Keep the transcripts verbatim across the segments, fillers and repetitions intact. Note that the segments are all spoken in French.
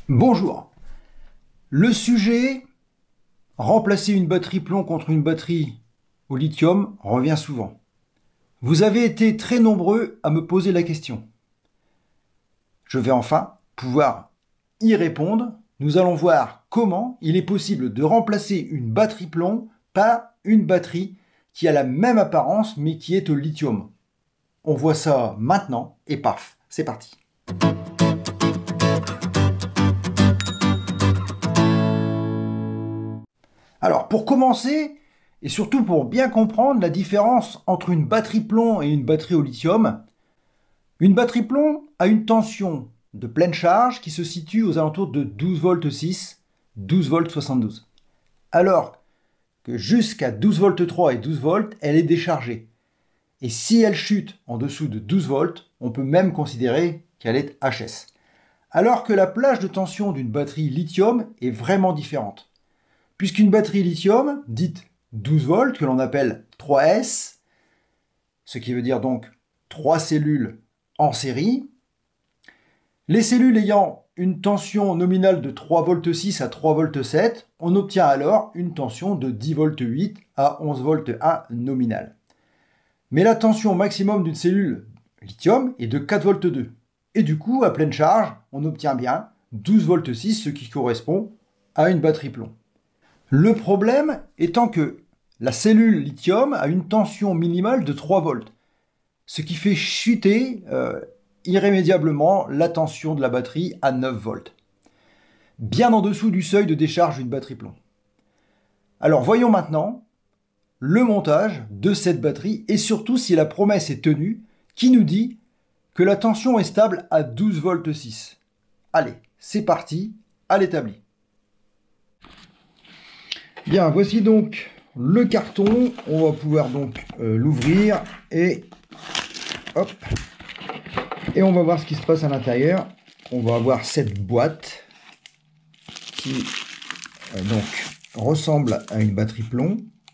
Bonjour. Le sujet remplacer une batterie plomb contre une batterie au lithium revient souvent. Vous avez été très nombreux à me poser la question. Je vais enfin pouvoir y répondre. Nous allons voir comment il est possible de remplacer une batterie plomb par une batterie qui a la même apparence mais qui est au lithium. On voit ça maintenant et paf, c'est parti. Alors, pour commencer, et surtout pour bien comprendre la différence entre une batterie plomb et une batterie au lithium, une batterie plomb a une tension de pleine charge qui se situe aux alentours de douze volts six, douze volts soixante-douze. Alors que jusqu'à douze volts trois et douze volts, elle est déchargée. Et si elle chute en dessous de douze volts, on peut même considérer qu'elle est H S. Alors que la plage de tension d'une batterie lithium est vraiment différente. Puisqu'une batterie lithium, dite douze volts, que l'on appelle trois S, ce qui veut dire donc trois cellules en série, les cellules ayant une tension nominale de trois volts six à trois volts sept, on obtient alors une tension de dix volts huit à onze volts un nominale. Mais la tension maximum d'une cellule lithium est de quatre volts deux. Et du coup, à pleine charge, on obtient bien douze volts six, ce qui correspond à une batterie plomb. Le problème étant que la cellule lithium a une tension minimale de trois volts, ce qui fait chuter euh, irrémédiablement la tension de la batterie à neuf volts, bien en dessous du seuil de décharge d'une batterie plomb. Alors voyons maintenant le montage de cette batterie et surtout si la promesse est tenue qui nous dit que la tension est stable à douze volts six. Allez, c'est parti, à l'établi. Bien, voici donc le carton. On va pouvoir donc euh, l'ouvrir et hop, et on va voir ce qui se passe à l'intérieur. On va avoir cette boîte qui euh, donc ressemble à une batterie plomb,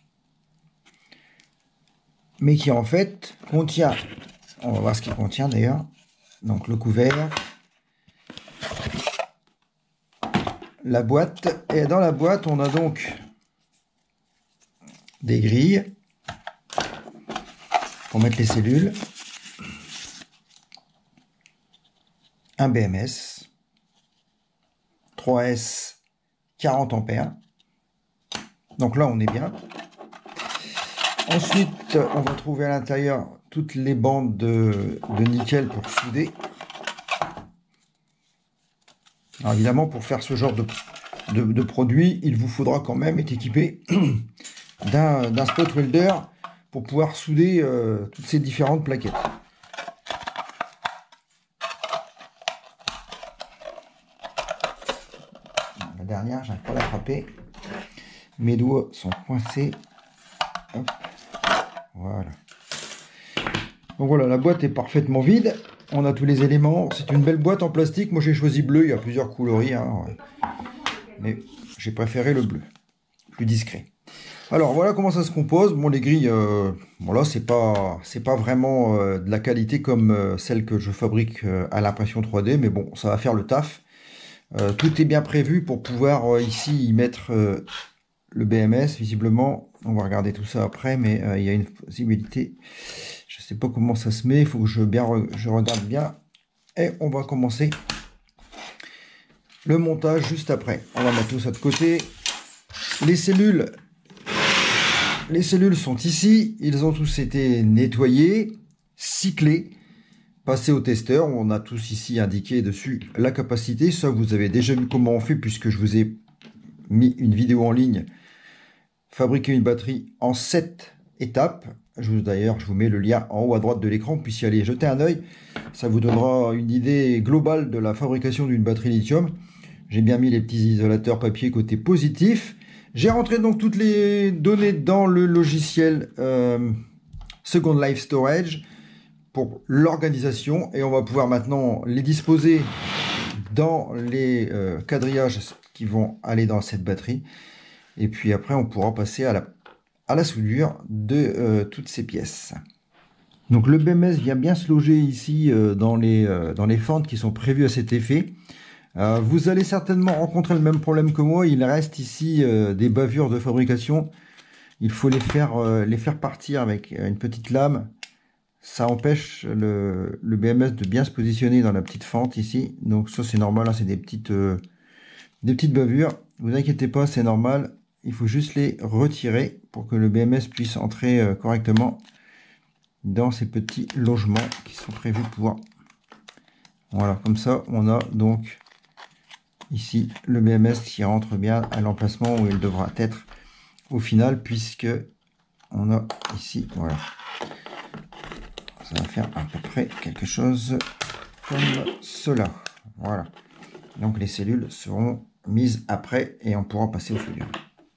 mais qui en fait contient, on va voir ce qu'il contient d'ailleurs, donc le couvert, la boîte, et dans la boîte on a donc des grilles pour mettre les cellules, un B M S, trois S, quarante ampères, donc là on est bien. Ensuite on va trouver à l'intérieur toutes les bandes de, de nickel pour souder. Alors évidemment, pour faire ce genre de, de, de produit, il vous faudra quand même être équipé d'un d'un spot welder pour pouvoir souder euh, toutes ces différentes plaquettes. La dernière, j'arrive pas à l'attraper. Mes doigts sont coincés. Hop. Voilà. Donc voilà, la boîte est parfaitement vide. On a tous les éléments. C'est une belle boîte en plastique. Moi j'ai choisi bleu, il y a plusieurs coloris, hein. Mais j'ai préféré le bleu, plus discret. Alors voilà comment ça se compose. Bon, les grilles, euh, voilà, c'est pas, c'est pas vraiment euh, de la qualité comme euh, celle que je fabrique euh, à l'impression trois D, mais bon, ça va faire le taf. Euh, tout est bien prévu pour pouvoir euh, ici y mettre euh, le B M S. Visiblement, on va regarder tout ça après, mais euh, il y a une possibilité. Je sais pas comment ça se met. Il faut que je bien, re je regarde bien. Et on va commencer le montage juste après. On va mettre tout ça de côté. Les cellules. Les cellules sont ici, ils ont tous été nettoyés, cyclés, passés au testeur. On a tous ici indiqué dessus la capacité. Ça, vous avez déjà vu comment on fait puisque je vous ai mis une vidéo en ligne. Fabriquer une batterie en sept étapes. D'ailleurs, je vous mets le lien en haut à droite de l'écran, puis y aller jeter un œil. Ça vous donnera une idée globale de la fabrication d'une batterie lithium. J'ai bien mis les petits isolateurs papier côté positif. J'ai rentré donc toutes les données dans le logiciel euh, Second Life Storage pour l'organisation et on va pouvoir maintenant les disposer dans les euh, quadrillages qui vont aller dans cette batterie et puis après on pourra passer à la, à la soudure de euh, toutes ces pièces. Donc le B M S vient bien se loger ici euh, dans, les, euh, dans les fentes qui sont prévues à cet effet. Euh, vous allez certainement rencontrer le même problème que moi. Il reste ici euh, des bavures de fabrication. Il faut les faire, euh, les faire partir avec une petite lame. Ça empêche le, le B M S de bien se positionner dans la petite fente ici. Donc ça c'est normal, hein, c'est des petites, euh, des petites bavures. Vous inquiétez pas, c'est normal. Il faut juste les retirer pour que le B M S puisse entrer euh, correctement dans ces petits logements qui sont prévus pour. Voilà, comme ça on a donc ici le B M S qui rentre bien à l'emplacement où il devra être au final, puisque on a ici, voilà, ça va faire à peu près quelque chose comme cela. Voilà, donc les cellules seront mises après et on pourra passer au soudure.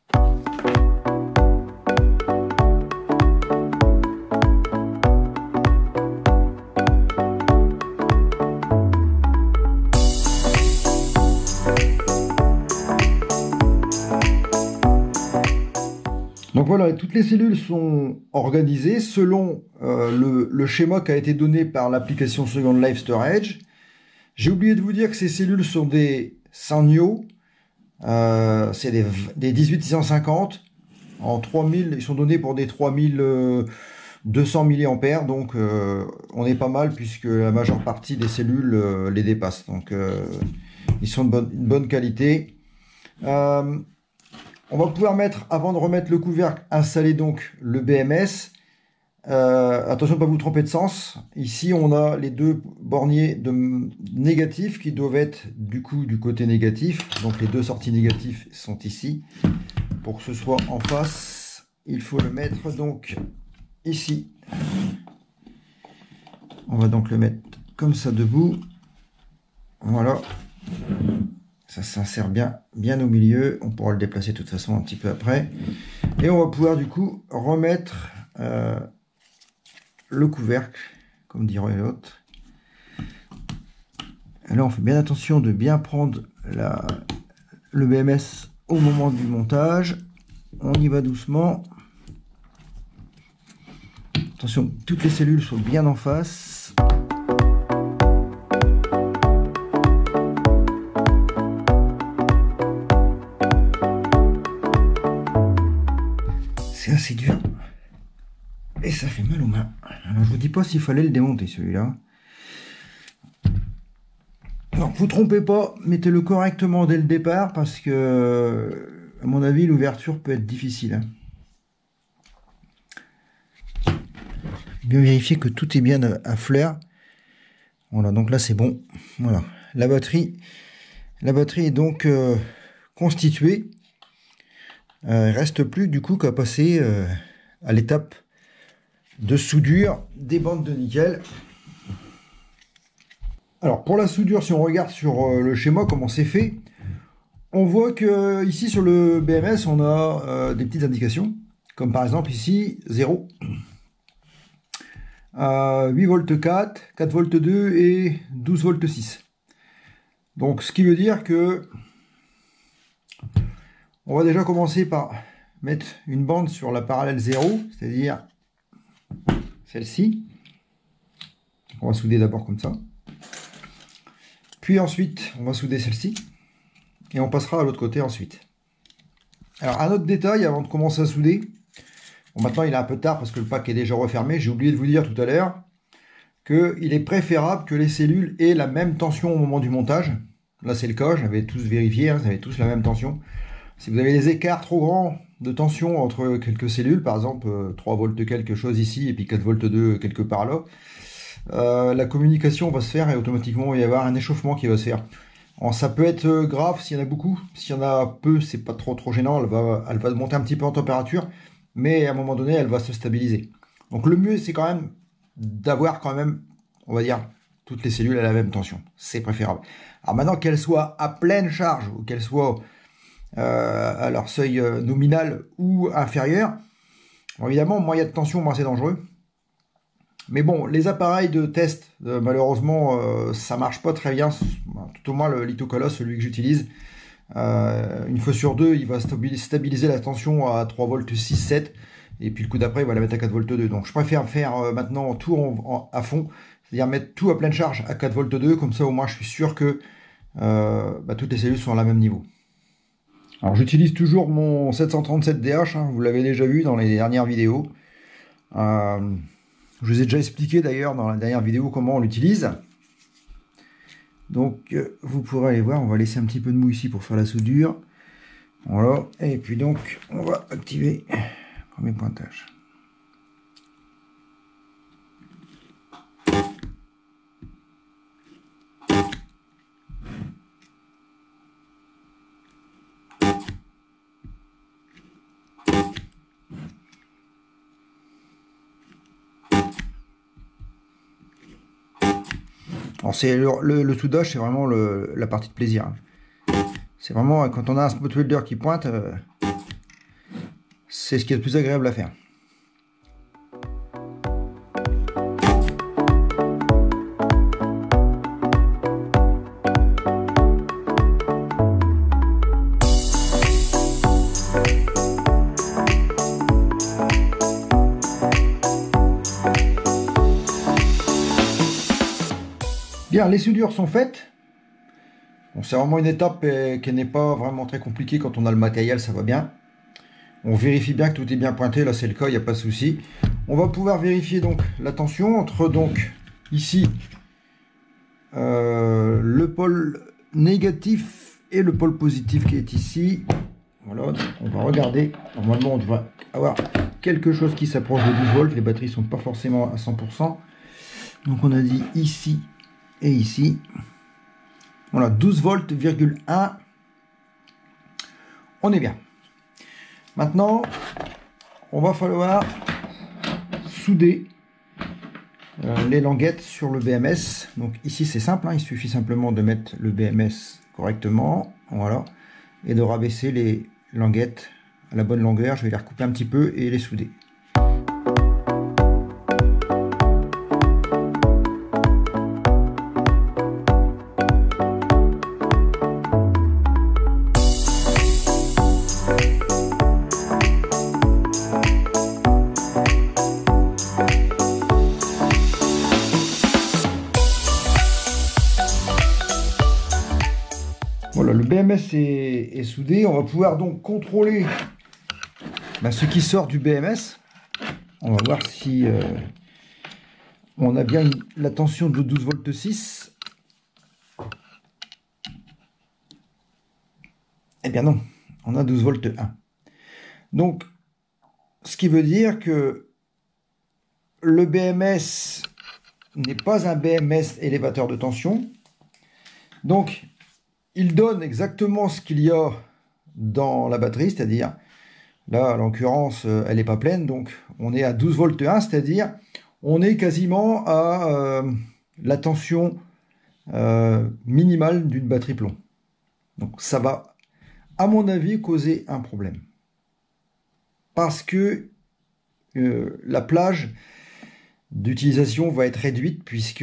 Donc voilà, toutes les cellules sont organisées selon euh, le, le schéma qui a été donné par l'application Second Life Storage. J'ai oublié de vous dire que ces cellules sont des Sanyo, euh, c'est des, des dix-huit six cent cinquante en trois mille, ils sont donnés pour des trois mille deux cents milliampères, donc euh, on est pas mal puisque la majeure partie des cellules euh, les dépassent. Donc euh, ils sont de bonne, de bonne qualité. Euh, On va pouvoir mettre, avant de remettre le couvercle, installer donc le B M S. Euh, attention de ne pas vous tromper de sens. Ici, on a les deux borniers de négatifs qui doivent être du coup du côté négatif. Donc les deux sorties négatives sont ici. Pour que ce soit en face, il faut le mettre donc ici. On va donc le mettre comme ça debout. Voilà. Ça s'insère bien, bien au milieu. On pourra le déplacer de toute façon un petit peu après. Et on va pouvoir du coup remettre euh, le couvercle, comme dirait l'autre. Là, on fait bien attention de bien prendre la, le B M S au moment du montage. On y va doucement. Attention, toutes les cellules sont bien en face. C'est assez dur et ça fait mal aux mains. Alors je vous dis pas s'il fallait le démonter celui-là. Alors vous trompez pas, mettez-le correctement dès le départ parce que à mon avis l'ouverture peut être difficile. Hein. Bien vérifier que tout est bien à fleur. Voilà, donc là c'est bon. Voilà, la batterie, la batterie est donc euh, constituée. Euh, il reste plus du coup qu'à passer euh, à l'étape de soudure des bandes de nickel. Alors pour la soudure, si on regarde sur euh, le schéma comment c'est fait, on voit que ici sur le B M S on a euh, des petites indications, comme par exemple ici zéro, euh, huit volts quatre, quatre volts deux et douze volts six. Donc ce qui veut dire que on va déjà commencer par mettre une bande sur la parallèle zéro, c'est-à-dire celle-ci. On va souder d'abord comme ça. Puis ensuite, on va souder celle-ci. Et on passera à l'autre côté ensuite. Alors, un autre détail avant de commencer à souder. Bon, maintenant, il est un peu tard parce que le pack est déjà refermé. J'ai oublié de vous dire tout à l'heure qu'il est préférable que les cellules aient la même tension au moment du montage. Là, c'est le cas. J'avais tous vérifié. Hein, vous avez tous la même tension. Si vous avez des écarts trop grands de tension entre quelques cellules, par exemple euh, trois volts quelque chose ici et puis quatre volts deux quelque part là, euh, la communication va se faire et automatiquement il va y avoir un échauffement qui va se faire. Alors, ça peut être grave s'il y en a beaucoup, s'il y en a peu, c'est pas trop trop gênant, elle va, elle va monter un petit peu en température, mais à un moment donné elle va se stabiliser. Donc le mieux c'est quand même d'avoir quand même, on va dire, toutes les cellules à la même tension, c'est préférable. Alors maintenant qu'elles soient à pleine charge ou qu'elles soient Euh, à leur seuil euh, nominal ou inférieur. Bon, évidemment, moins il y a de tension, moins c'est dangereux. Mais bon, les appareils de test, euh, malheureusement, euh, ça marche pas très bien. Tout au moins le Lithocolos, celui que j'utilise, euh, une fois sur deux, il va stabiliser la tension à trois volts six sept. Et puis le coup d'après, il va la mettre à quatre volts deux. Donc je préfère faire euh, maintenant tout en, en, à fond, c'est-à-dire mettre tout à pleine charge à quatre volts deux. Comme ça, au moins, je suis sûr que euh, bah, toutes les cellules sont à la même niveau. Alors j'utilise toujours mon sept cent trente-sept D H, hein, vous l'avez déjà vu dans les dernières vidéos. Euh, je vous ai déjà expliqué d'ailleurs dans la dernière vidéo comment on l'utilise. Donc euh, vous pourrez aller voir, on va laisser un petit peu de mou ici pour faire la soudure. Voilà, et puis donc on va activer le premier pointage. Alors c'est le, le, le soudage, c'est vraiment le, la partie de plaisir. C'est vraiment quand on a un spot welder qui pointe, euh, c'est ce qui est le plus agréable à faire. Bien, les soudures sont faites. Bon, c'est vraiment une étape qui n'est pas vraiment très compliquée quand on a le matériel, ça va bien. On vérifie bien que tout est bien pointé, là c'est le cas, il n'y a pas de souci. On va pouvoir vérifier donc la tension entre donc ici euh, le pôle négatif et le pôle positif qui est ici. Voilà, on va regarder. Normalement on devrait avoir quelque chose qui s'approche de douze volts. Les batteries ne sont pas forcément à cent pour cent. Donc on a dit ici et ici. Voilà, douze volts, virgule un. On est bien. Maintenant, on va falloir souder euh, les languettes sur le B M S. Donc ici c'est simple, hein, il suffit simplement de mettre le B M S correctement, voilà, et de rabaisser les languettes à la bonne longueur. Je vais les recouper un petit peu et les souder. Voilà, le B M S est, est soudé. On va pouvoir donc contrôler ben, ce qui sort du B M S. On va voir si euh, on a bien une, la tension de douze volts six. Eh bien non, on a douze volts un. Donc, ce qui veut dire que le B M S n'est pas un B M S élévateur de tension. Donc, il donne exactement ce qu'il y a dans la batterie, c'est-à-dire, là, en l'occurrence, elle n'est pas pleine, donc on est à douze volts un, c'est-à-dire, on est quasiment à euh, la tension euh, minimale d'une batterie plomb. Donc ça va, à mon avis, causer un problème. Parce que euh, la plage d'utilisation va être réduite, puisque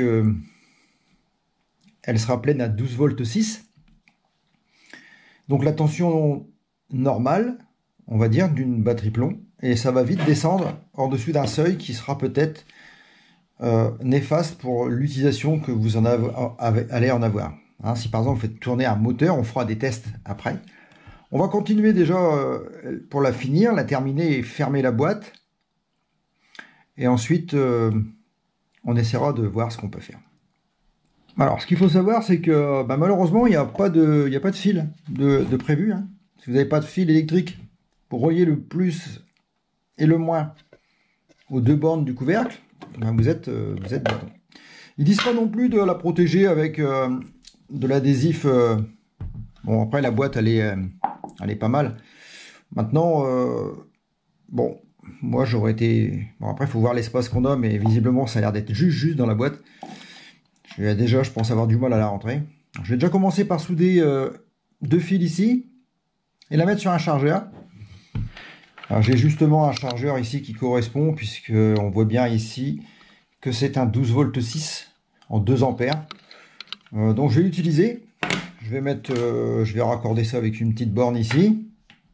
elle sera pleine à douze volts six. Donc la tension normale, on va dire, d'une batterie plomb, et ça va vite descendre en dessus d'un seuil qui sera peut-être euh, néfaste pour l'utilisation que vous en avez, avez, allez en avoir. Hein, si par exemple vous faites tourner un moteur, on fera des tests après. On va continuer déjà euh, pour la finir, la terminer et fermer la boîte. Et ensuite, euh, on essaiera de voir ce qu'on peut faire. Alors, ce qu'il faut savoir, c'est que bah, malheureusement, il n'y a pas de, il n'y a pas de fil de, de prévu. Hein. Si vous n'avez pas de fil électrique pour relier le plus et le moins aux deux bornes du couvercle, bah, vous êtes, euh, vous êtes bâton. Ils disent pas non plus de la protéger avec euh, de l'adhésif. Euh, bon, après la boîte, elle est, euh, elle est pas mal. Maintenant, euh, bon, moi j'aurais été. Bon, après, il faut voir l'espace qu'on a, mais visiblement, ça a l'air d'être juste, juste dans la boîte. Je vais déjà, je pense avoir du mal à la rentrer. Je vais déjà commencer par souder euh, deux fils ici et la mettre sur un chargeur. Alors j'ai justement un chargeur ici qui correspond, puisque on voit bien ici que c'est un douze volts six en deux ampères. Euh, donc je vais l'utiliser. Je vais mettre, euh, je vais raccorder ça avec une petite borne ici.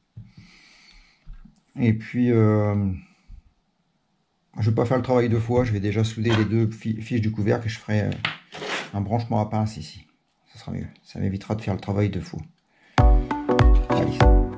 Et puis euh, je ne vais pas faire le travail deux fois. Je vais déjà souder les deux fiches du couvercle et je ferai euh, un branchement à pince ici. ça sera mieux. Ça m'évitera de faire le travail de fou. Allez.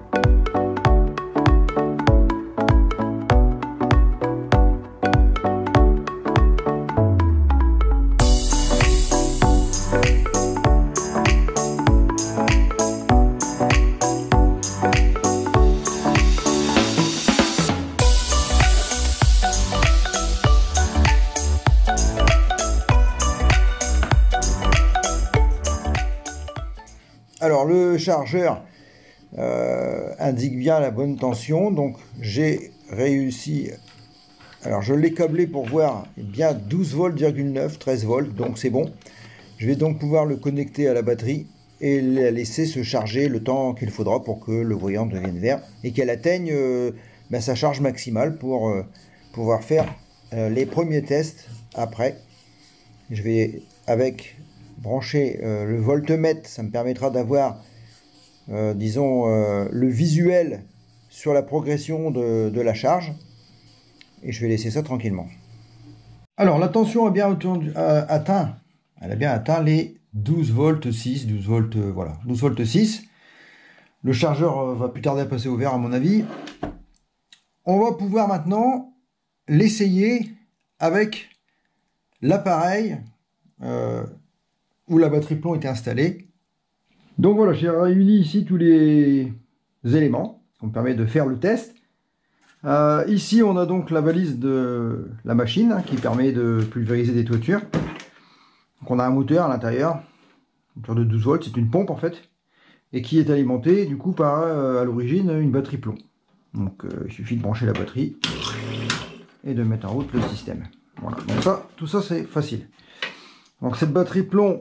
Alors le chargeur euh, indique bien la bonne tension, donc j'ai réussi, alors je l'ai câblé pour voir bien douze volts virgule neuf, treize volts, donc c'est bon. Je vais donc pouvoir le connecter à la batterie et la laisser se charger le temps qu'il faudra pour que le voyant devienne vert et qu'elle atteigne euh, ben, sa charge maximale pour euh, pouvoir faire euh, les premiers tests après. Je vais avec brancher euh, le voltmètre, ça me permettra d'avoir euh, disons euh, le visuel sur la progression de, de la charge, et je vais laisser ça tranquillement. Alors la tension a bien atteint, euh, atteint elle a bien atteint les douze volts six, douze volts, euh, voilà, douze volts six. Le chargeur euh, va plus tarder à passer au vert à mon avis. On va pouvoir maintenant l'essayer avec l'appareil euh, où la batterie plomb était installée. Donc voilà, j'ai réuni ici tous les éléments qui me permet de faire le test. Euh, ici, on a donc la valise de la machine hein, qui permet de pulvériser des toitures. Donc on a un moteur à l'intérieur, moteur de douze volts, c'est une pompe en fait, et qui est alimenté du coup par euh, à l'origine une batterie plomb. Donc euh, il suffit de brancher la batterie et de mettre en route le système. Voilà, donc ça, tout ça c'est facile. Donc cette batterie plomb,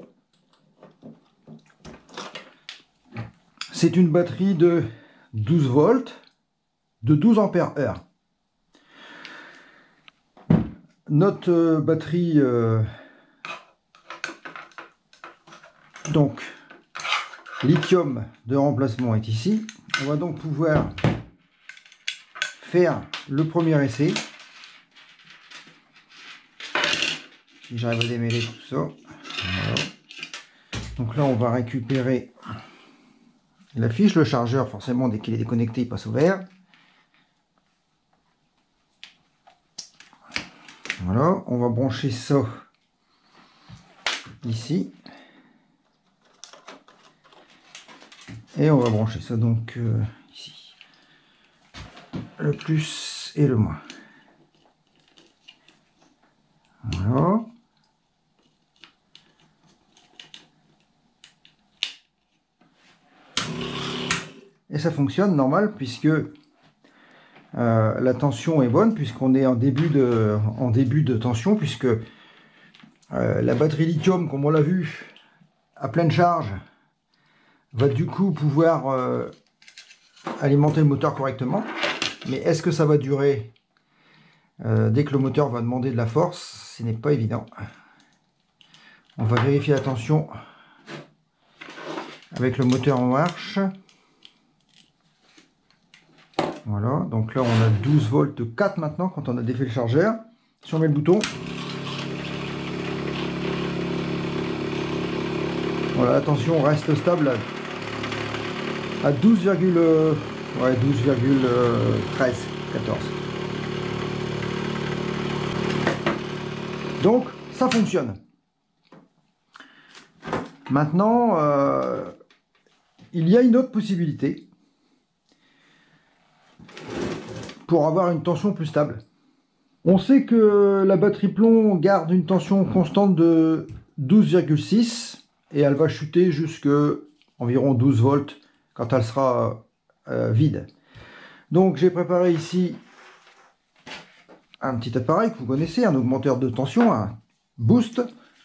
c'est une batterie de douze volts, de douze ampères heure. Notre euh, batterie, euh, donc lithium de remplacement est ici. On va donc pouvoir faire le premier essai. Si j'arrive à démêler tout ça. Voilà. Donc là on va récupérer la fiche, le chargeur forcément dès qu'il est déconnecté il passe au vert. Voilà, on va brancher ça ici. Et on va brancher ça donc euh, ici. Le plus et le moins. Voilà. Et ça fonctionne normal puisque euh, la tension est bonne, puisqu'on est en début de, en début de tension, puisque euh, la batterie lithium, comme on l'a vu, à pleine charge, va du coup pouvoir euh, alimenter le moteur correctement. Mais est-ce que ça va durer euh, dès que le moteur va demander de la force? Ce n'est pas évident. On va vérifier la tension avec le moteur en marche. Voilà, donc là on a douze volts quatre maintenant quand on a défait le chargeur. Si on met le bouton, voilà, la tension reste stable à douze virgule treize, quatorze. Donc ça fonctionne. Maintenant, euh, il y a une autre possibilité pour avoir une tension plus stable. On sait que la batterie plomb garde une tension constante de douze virgule six et elle va chuter jusqu'à environ douze volts quand elle sera euh, vide. Donc j'ai préparé ici un petit appareil que vous connaissez, un augmenteur de tension, un boost.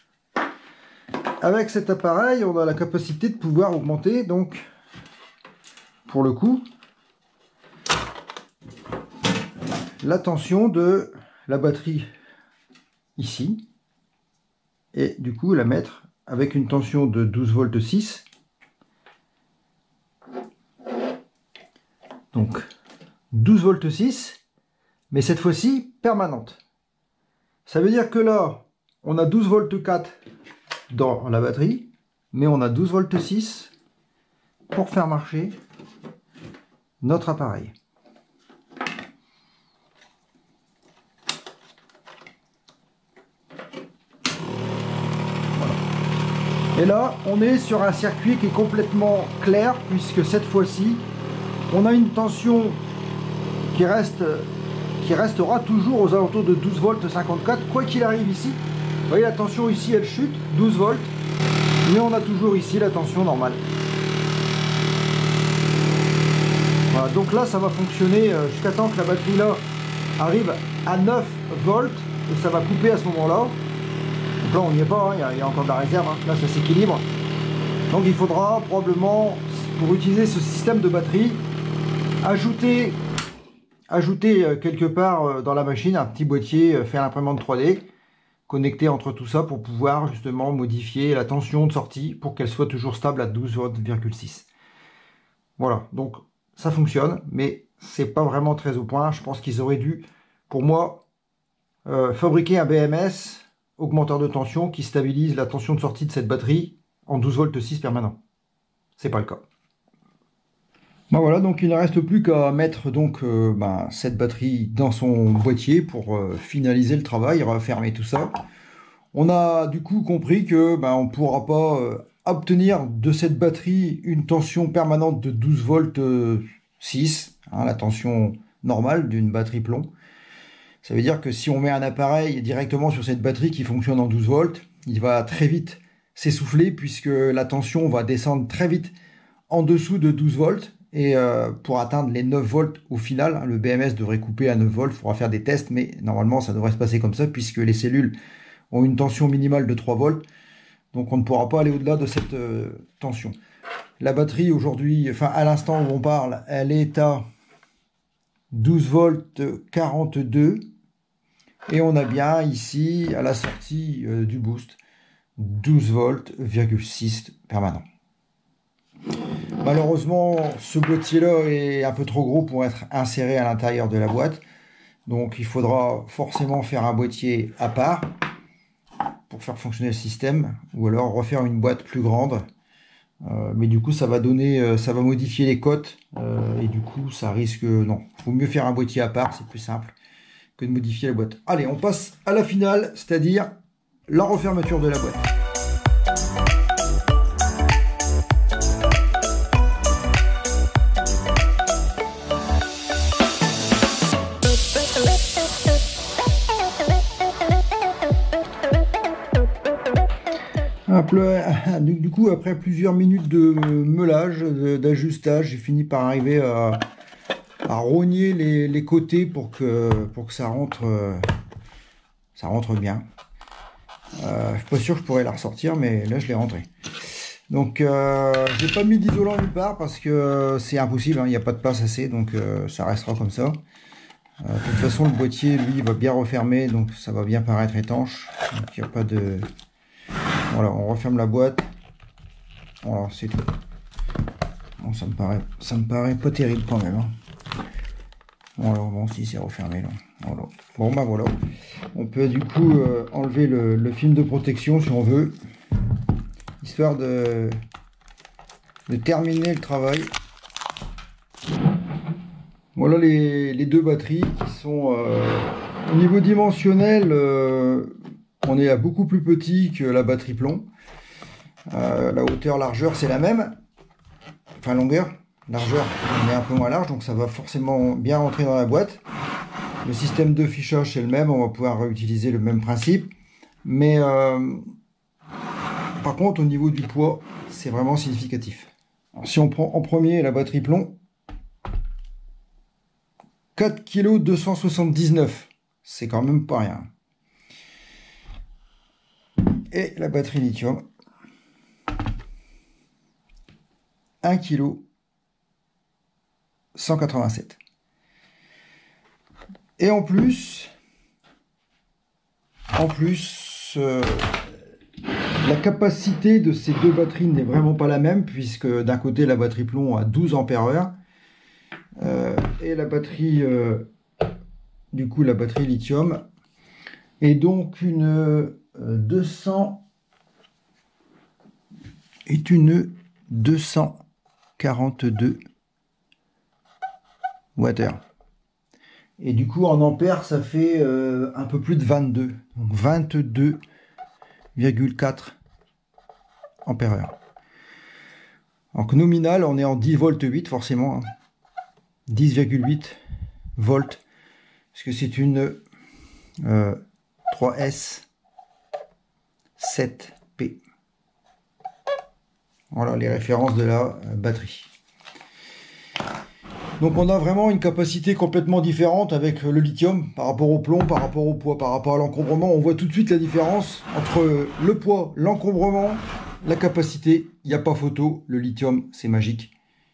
Avec cet appareil, on a la capacité de pouvoir augmenter, donc pour le coup, la tension de la batterie ici, et du coup la mettre avec une tension de douze volts six. Donc douze volts six, mais cette fois-ci permanente. Ça veut dire que là on a douze volts quatre dans la batterie, mais on a douze volts six pour faire marcher notre appareil. Voilà. Et là, on est sur un circuit qui est complètement clair, puisque cette fois-ci, on a une tension qui reste, qui restera toujours aux alentours de douze volts cinquante-quatre, quoi qu'il arrive ici. Vous voyez, la tension ici, elle chute, douze volts, mais on a toujours ici la tension normale. Voilà, donc là, ça va fonctionner jusqu'à temps que la batterie là arrive à neuf volts, et ça va couper à ce moment-là. Donc là, on n'y est pas, hein, il, y a, il y a encore de la réserve, hein. Là, ça s'équilibre. Donc il faudra probablement, pour utiliser ce système de batterie, ajouter, ajouter quelque part dans la machine un petit boîtier fait à l'imprimante trois D, connecté entre tout ça pour pouvoir justement modifier la tension de sortie pour qu'elle soit toujours stable à douze virgule six. Voilà, donc ça fonctionne, mais c'est pas vraiment très au point. Je pense qu'ils auraient dû, pour moi, euh, fabriquer un B M S, augmenteur de tension, qui stabilise la tension de sortie de cette batterie en douze volts six permanent. C'est pas le cas. Ben voilà, donc il ne reste plus qu'à mettre donc euh, ben, cette batterie dans son boîtier pour euh, finaliser le travail, refermer tout ça. On a du coup compris que ben, on ne pourra pas euh, obtenir de cette batterie une tension permanente de douze volts six, hein, la tension normale d'une batterie plomb. Ça veut dire que si on met un appareil directement sur cette batterie qui fonctionne en douze volts, il va très vite s'essouffler puisque la tension va descendre très vite en dessous de douze volts. Et euh, pour atteindre les neuf volts au final, hein, le B M S devrait couper à neuf volts, il faudra faire des tests, mais normalement ça devrait se passer comme ça, puisque les cellules ont une tension minimale de trois volts, donc on ne pourra pas aller au-delà de cette euh, tension. La batterie aujourd'hui, enfin à l'instant où on parle, elle est à douze volts quarante-deux, et on a bien ici, à la sortie euh, du boost, douze volts virgule six permanent. Malheureusement, ce boîtier-là est un peu trop gros pour être inséré à l'intérieur de la boîte. Donc il faudra forcément faire un boîtier à part pour faire fonctionner le système. Ou alors refaire une boîte plus grande. Euh, mais du coup, ça va donner, euh, ça va modifier les cotes. Euh, et du coup, ça risque... Non, il vaut mieux faire un boîtier à part, c'est plus simple que de modifier la boîte. Allez, on passe à la finale, c'est-à-dire la refermeture de la boîte. Du coup, après plusieurs minutes de meulage, d'ajustage, j'ai fini par arriver à, à rogner les, les côtés pour que, pour que ça rentre, ça rentre bien. Euh, je suis pas sûr que je pourrais la ressortir, mais là je l'ai rentré. Donc, euh, j'ai pas mis d'isolant nulle part parce que c'est impossible, hein, il n'y a pas de place assez, donc euh, ça restera comme ça. Euh, de toute façon, le boîtier, lui, va bien refermer, donc ça va bien paraître étanche. Donc il n'y a pas de... Voilà, on referme la boîte. Voilà, c'est tout. Bon, ça me paraît, ça me paraît pas terrible quand même. Hein. Voilà, bon, si c'est refermé là. Voilà. Bon, bah voilà. On peut du coup euh, enlever le, le film de protection si on veut, histoire de, de terminer le travail. Voilà les, les deux batteries qui sont euh, au niveau dimensionnel. Euh, On est à beaucoup plus petit que la batterie plomb. Euh, la hauteur, largeur, c'est la même. Enfin, longueur, largeur, on est un peu moins large, donc ça va forcément bien rentrer dans la boîte. Le système de fichage, c'est le même, on va pouvoir réutiliser le même principe. Mais euh, par contre, au niveau du poids, c'est vraiment significatif. Alors, si on prend en premier la batterie plomb, quatre virgule deux cent soixante-dix-neuf kilos, c'est quand même pas rien. Et la batterie lithium, un virgule cent quatre-vingt-sept kilos. Et en plus, en plus, euh, la capacité de ces deux batteries n'est vraiment pas la même, puisque d'un côté la batterie plomb a douze ampères heure, euh, et la batterie, euh, du coup la batterie lithium, est donc une... deux cents est une deux cent quarante-deux watts. Et du coup, en ampères, ça fait euh, un peu plus de vingt-deux. Donc vingt-deux virgule quatre ampères heure. Donc nominal, on est en dix volts huit forcément. Hein. dix virgule huit volts. Parce que c'est une euh, trois S sept P. Voilà les références de la euh, batterie. Donc on a vraiment une capacité complètement différente avec le lithium par rapport au plomb, par rapport au poids, par rapport à l'encombrement. On voit tout de suite la différence entre le poids, l'encombrement, la capacité. Il n'y a pas photo, le lithium c'est magique.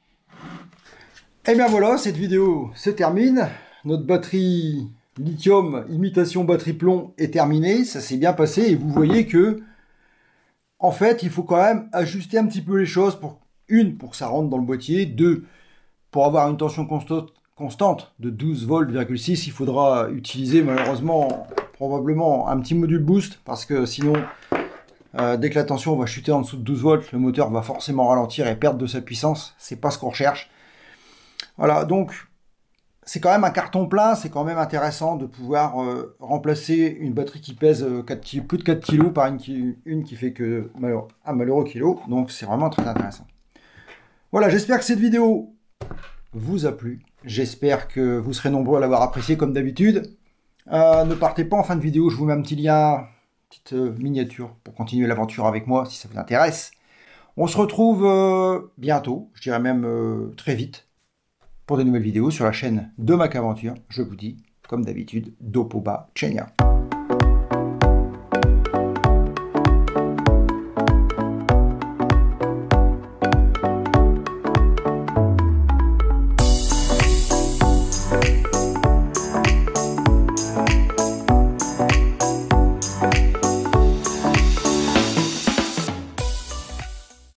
Et bien voilà, cette vidéo se termine. Notre batterie lithium imitation batterie plomb est terminée. Ça s'est bien passé et vous voyez que en fait il faut quand même ajuster un petit peu les choses. Pour une, pour que ça rentre dans le boîtier. Deux, pour avoir une tension constante de douze volts virgule six, il faudra utiliser malheureusement probablement un petit module boost parce que sinon, euh, dès que la tension va chuter en dessous de douze volts, le moteur va forcément ralentir et perdre de sa puissance. C'est pas ce qu'on recherche. Voilà, donc c'est quand même un carton plein, c'est quand même intéressant de pouvoir euh, remplacer une batterie qui pèse euh, quatre kilos, plus de quatre kilos par une qui, une qui fait que malheureux, un malheureux kilo. Donc c'est vraiment très intéressant. Voilà, j'espère que cette vidéo vous a plu. J'espère que vous serez nombreux à l'avoir apprécié comme d'habitude. Euh, ne partez pas en fin de vidéo, je vous mets un petit lien, petite euh, miniature pour continuer l'aventure avec moi si ça vous intéresse. On se retrouve euh, bientôt, je dirais même euh, très vite, pour de nouvelles vidéos sur la chaîne de Mac Aventure. Je vous dis, comme d'habitude, Dopoba Chenia.